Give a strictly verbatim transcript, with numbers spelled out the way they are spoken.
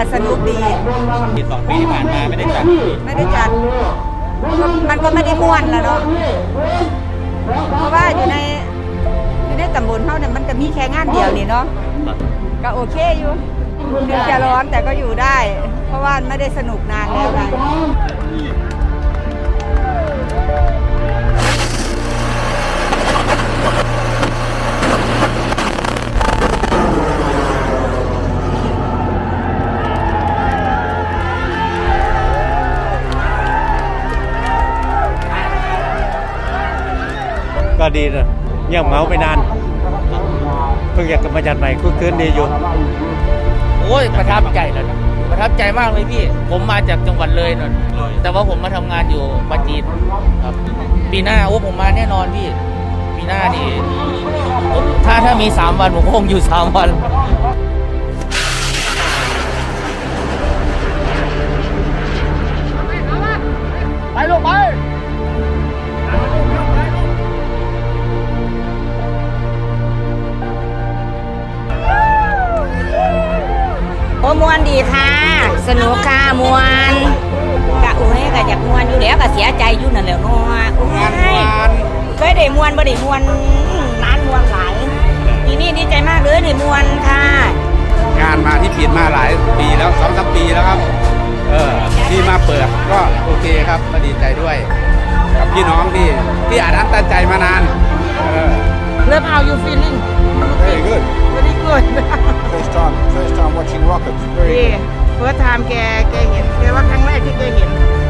ก็สนุกดีปีสองปีที่ผ่านมาไม่ได้จัดไม่ได้จัดมันก็ไม่ได้ม่วนแล้วเนาะเพราะว่าอยู่ในอยู่ในตำบลเท่าเนี่ยมันก็มีแค่งานเดียวนี่เนาะก็โอเคอยู่ถึงจะร้อนแต่ก็อยู่ได้เพราะว่าไม่ได้สนุกนานแล้วไงก็ดีนะเงียบเหงาไปนานเพิ่งอยากกลับมาจัดใหม่คุ้นคืนดีอยู่โอ้ยประทับใจแล้วนะประทับใจมากเลยพี่ผมมาจากจังหวัดเลยนนแต่ว่าผมมาทำงานอยู่ปราจีนครับปีหน้าโอ้ผมมาแน่นอนพี่ปีหน้านี่ถ้าถ้ามีสามวันผมคงอยู่สามวันไปลูกไปโอ้มวนดีค่ะสนุกค่ะมวนกะอุ้ยกะอยากมวนอยู่แล้วกะเสียใจอยู่นั่นแหละนัวอุ้ยเคยได้มวนบ่ได้มวนนานมวนหลายทีนี้ดีใจมากเลยได้มวนค่ะงานมาที่ผิดมาหลายปีแล้วสองสามปีแล้วครับเออที่มาเปิดก็โอเคครับก็ดีใจด้วยกับพี่น้องที่ที่อาจตั้งใจมานานเออ Love how you feeling Very good Very good First time First time watching rockets Very good First time แกแกเห็นแกว่าครั้งแรกที่แกเห็น